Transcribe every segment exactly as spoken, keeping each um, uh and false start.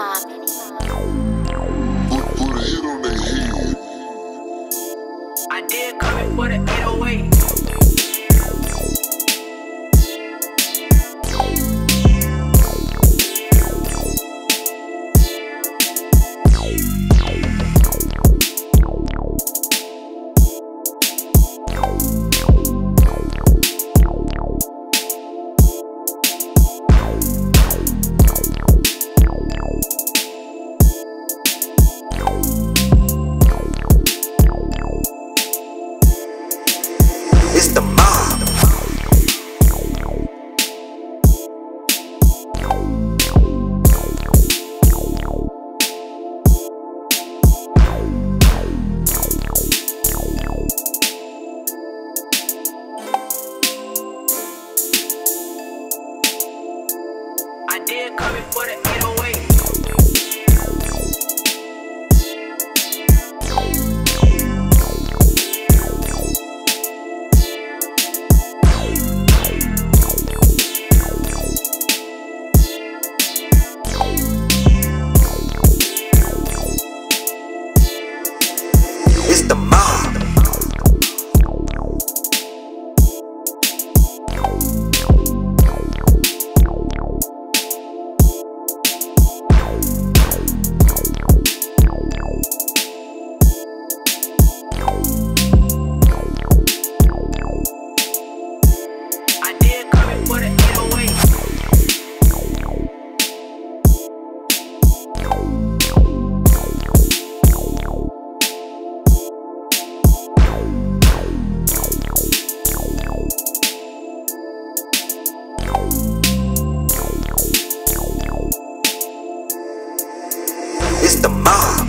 Marv. Put, put a hit on their head. I did coming for the eight oh eight. It's the mob. I did coming for the eight oh eight. It's the mob. I did coming for the eight oh eight. It's the mob.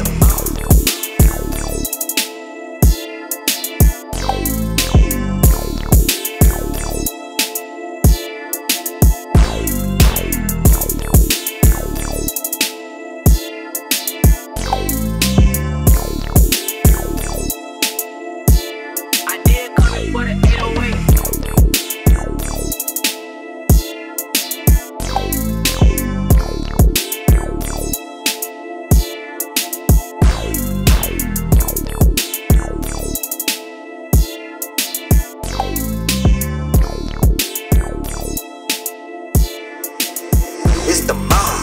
I did coming for the eight oh eight. It's the mob.